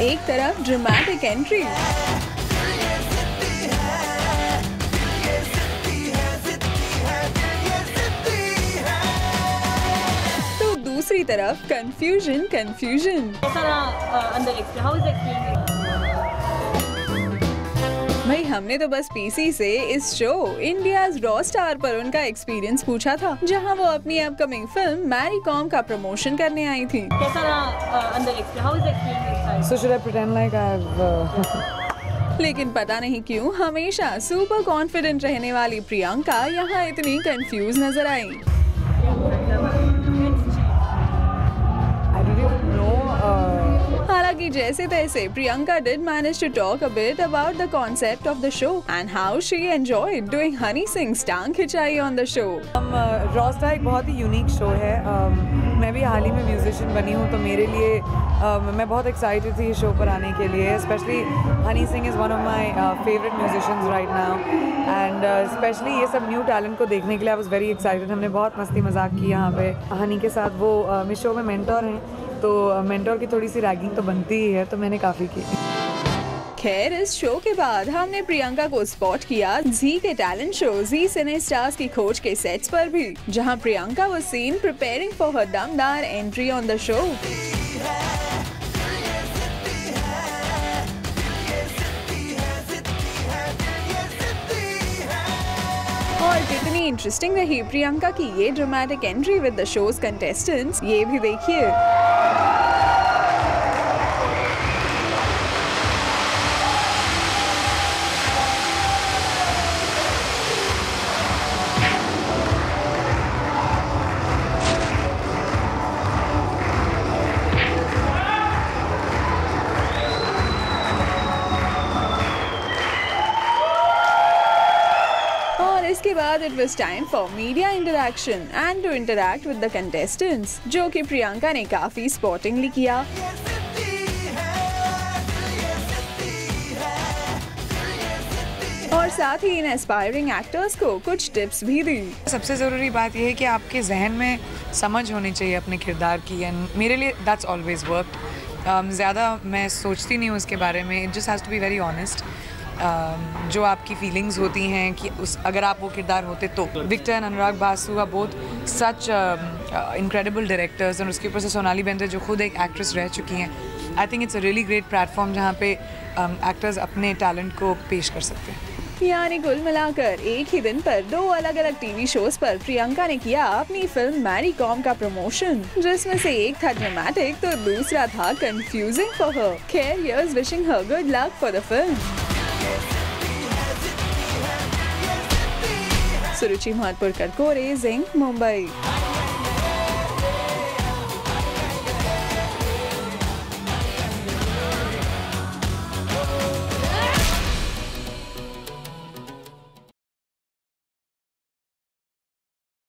एक तरफ dramatic entry, तो दूसरी तरफ कंफ्यूजन। भाई हमने तो बस पीसी से इस शो इंडियाज रॉ स्टार पर उनका एक्सपीरियंस पूछा था, जहां वो अपनी अपकमिंग फिल्म मैरी कॉम का प्रमोशन करने आई थी। लेकिन पता नहीं क्यों हमेशा सुपर कॉन्फिडेंट रहने वाली प्रियंका यहाँ इतनी कंफ्यूज नजर आई। हालांकि जैसे तैसे Priyanka did manage to talk a bit about the concept of the show and how she enjoyed doing Honey Singh's टांग खिंचाई on the show। Raw star एक बहुत ही यूनिक शो है। मैं भी हाल ही में म्यूजिशियन बनी हूँ, तो मेरे लिए मैं बहुत एक्साइटेड थी इस शो पर आने के लिए। Specially Honey Singh is one of my favourite musicians right now, and specially ये सब न्यू टैलेंट को देखने के लिए आई वाज वेरी एक्साइटेड। हमने बहुत मस्ती मजाक की यहाँ पे हनी के साथ। वो इस शो में मेंटोर हैं, तो मेंटोर की थोड़ी सी रैगिंग तो बनती ही है, तो मैंने काफ़ी की। खैर इस शो के बाद हमने प्रियंका को स्पॉट किया जी के talent show Zee cine stars की खोज के सेट्स पर भी, जहां Priyanka was seen preparing for her दमदार एंट्री ऑन द शो। और कितनी इंटरेस्टिंग रही प्रियंका की ये dramatic entry with the show's contestants, ये भी देखिए। इसके बाद it was time for media interaction and to interact with the contestants, जो कि प्रियंका ने काफी स्पॉटिंगली किया। और साथ ही इन एस्पायरिंग एक्टर्स को कुछ टिप्स भी दी। सबसे ज़रूरी बात यह है कि आपके जहन में समझ होनी चाहिए अपने किरदार की, एंड मेरे लिए दैट्स ऑलवेज वर्कड। ज़्यादा मैं सोचती नहीं हूँ उसके बारे में, it just has to be very honest. जो आपकी फीलिंग्स होती हैं कि अगर आप वो किरदार होते तो। Victor and Anurag Basu are both such incredible directors, और उसके ऊपर से सोनाली बेंद्रे जो खुद एक एक्ट्रेस रह चुकी हैं। I think it's a really great platform जहाँ पे एक्टर्स अपने टैलेंट को पेश कर सकते हैं। यानी कुल मिलाकर एक ही दिन पर 2 अलग अलग टीवी शोज पर प्रियंका ने किया अपनी फिल्म मैरी कॉम का प्रमोशन, जिसमें से एक था ड्रामेटिक तो दूसरा था कंफ्यूजिंग फॉर हर। खैर here's wishing her good luck for the film. Suruchi Mahatpur, Zing, Mumbai.